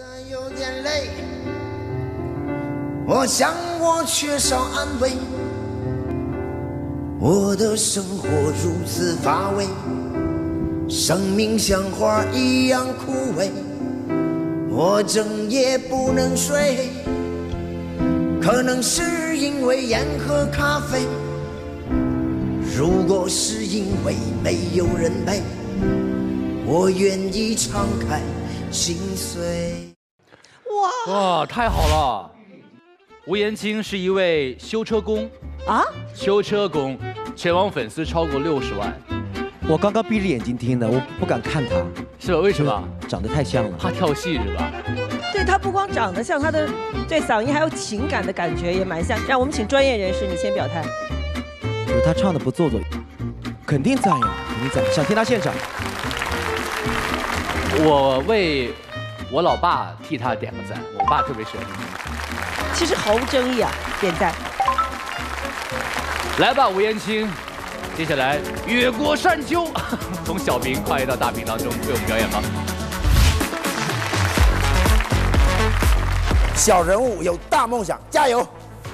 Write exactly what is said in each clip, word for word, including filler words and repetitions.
有点累，我想我缺少安慰，我的生活如此乏味，生命像花一样枯萎，我整夜不能睡，可能是因为烟和咖啡，如果是因为没有人陪，我愿意敞开心碎。 哇哇，太好了！吴延青是一位修车工啊， 修车工，全网粉丝超过六十万。 我刚刚闭着眼睛听的，我不敢看他， 是吧？为什么？ 长得太像了， 怕跳戏是吧？ 对他不光长得像，他的对嗓音还有情感的感觉也蛮像。让我们请专业人士，你先表态。 就是他唱的不做作，肯定赞呀，肯定赞，想听他现场。 我为我老爸替他点个赞，我爸特别喜欢听。 其实毫无争议啊，点赞。 来吧，吴延青，接下来越过山丘，从小屏跨越到大屏当中，为我们表演吧。 小人物有大梦想，加油！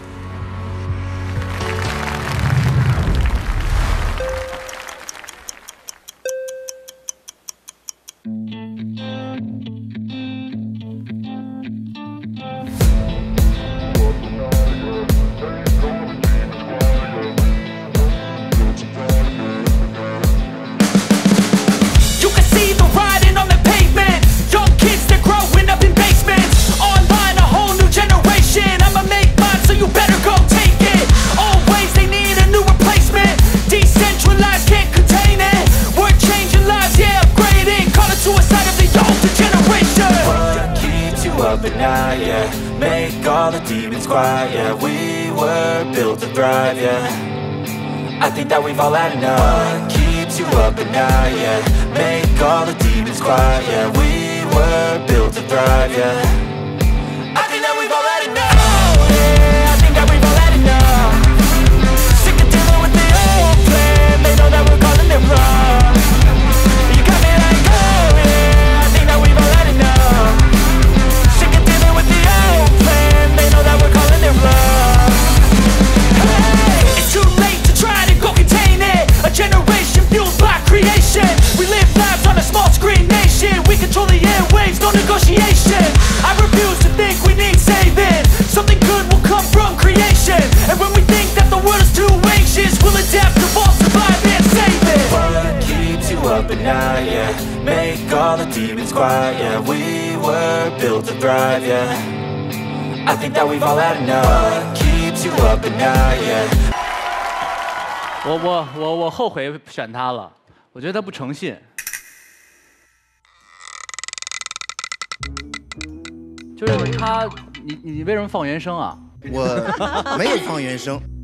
Up at night, yeah. Make all the demons quiet, yeah. We were built to thrive, yeah. I think that we've all had enough. What keeps you up at night, yeah. Make all the demons quiet, yeah. We were built to thrive, yeah. I think that we've all had enough, yeah. I think that we've all had enough. Sick of dealing with the old plan. They know that we're calling it wrong. You got me like, oh yeah. I think that we've all had enough. It's too late to try to go contain it. A generation fueled by creation. We live lives on a small screen nation. We control the airwaves, no negotiation. I refuse to think we need saving. Something good will come from creation. And when we think that the world is too anxious, we'll adapt, evolve, survive and save it. What keeps you up at night, yeah. Make all the demons quiet, yeah. We were built to thrive, yeah. I think that we've all had enough. What keeps you up at night, yeah. 我我我我后悔选他了，我觉得他不诚信。就是他，你你为什么放原声啊？ 我没有放原声。